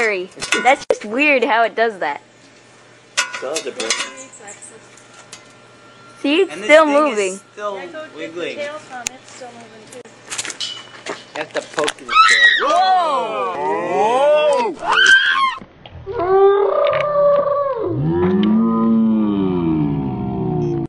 scary. That's just weird how it does that. Still has a brain. See, it's And still this thing moving. is still wiggling. Tail from it's still moving too. You have to poke his tail. Whoa!